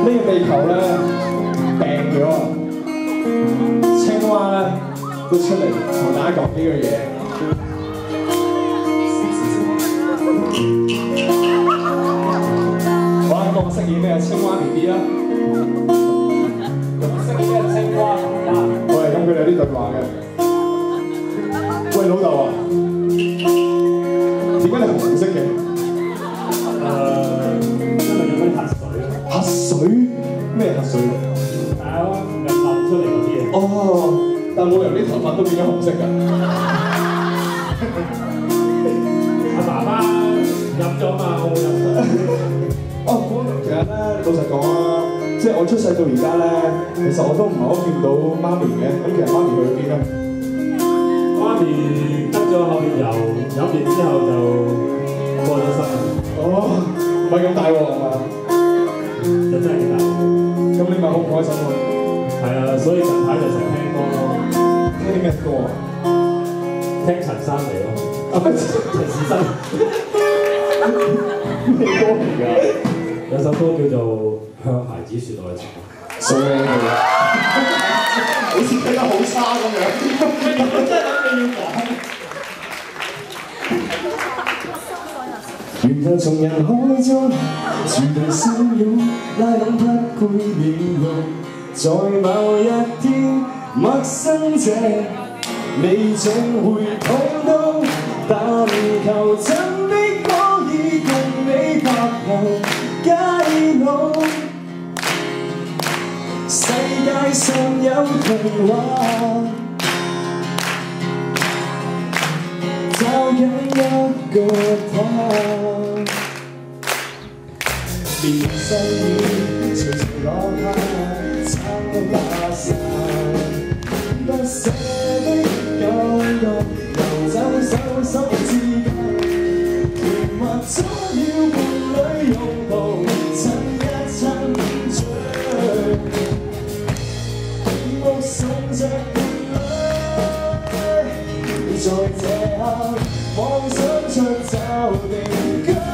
呢個地球咧病咗啊，青蛙咧都出嚟同大家講幾句嘢。好啦，咁我飾演咩青蛙 BB 啦。飾演咩青蛙爸爸？喂，咁佢哋有啲對話嘅。喂，老豆啊，點解你紅色嘅？因為有啲核水。核水？咩核水？係啊，流出嚟嗰啲嘢。哦，但冇人啲頭髮都變咗紅色㗎。阿爸爸飲咗嘛，我冇飲。哦，其實咧，老實講啊，即係我出世到而家咧，其實我都唔係好見到媽咪嘅。咁其實媽咪去咗邊啊？媽咪得咗後面油，飲完之後就過咗身。哦，唔係咁大鑊係嘛？就真係幾大鑊。咁你咪好唔開心喎？係啊，所以近排就成日聽歌咯。聽咩歌啊？聽陳珊妮咯。陳綺貞。咩歌嚟㗎？有首歌叫做《向孩子說愛情》。送俾你。好似聽得好差咁樣。我真係諗你要講。緣分從人海中注定相擁，拉攏不配面容。在某一天，陌生者你總會碰到，但求真的可以共你白頭偕老。世界上有童話，找緊一個他。面世雨隨隨落下，撐把傘，不捨的感覺游走手心之間，甜蜜總要伴侶擁抱，親一親嘴，目送着伴侶，在這刻妄想出找定居。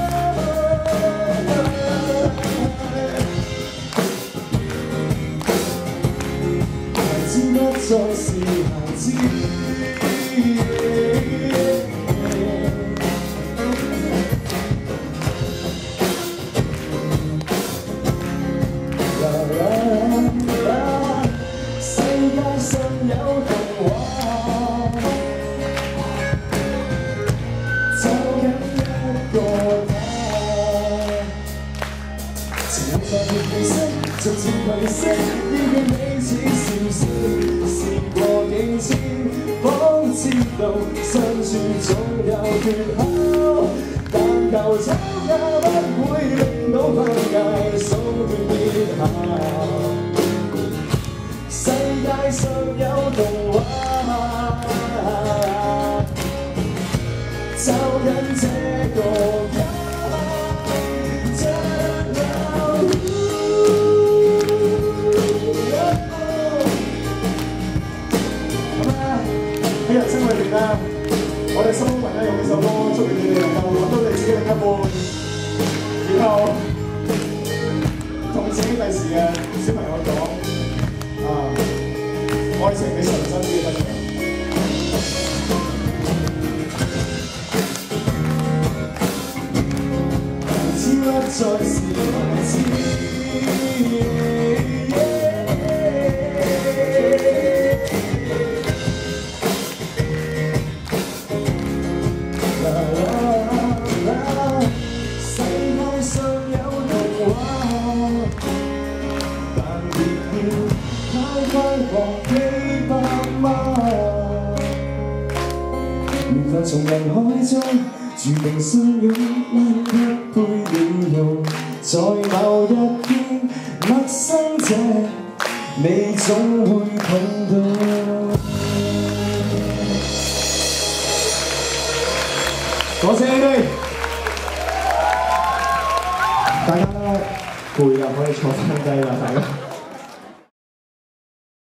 再是孩子，世界上有童話，找緊一個他，情在褪色，逐漸褪色，要見你似笑聲。過境遷，方知道相處總有缺口，但求吵架不會令到分界數斷結下。世界上有童話，找緊這個家。喺人生裏邊咧，我哋心中人咧用呢首歌祝願你哋能夠揾到你自己另一半，然後同自己第時嘅小朋友講愛情你純真啲得嘅。孩子不再是孩子。緣分從人海中注定相擁，拉不配了容。在某一天，陌生者你總會碰到。多謝你哋，大家攰啦，可以坐翻低啦，大家。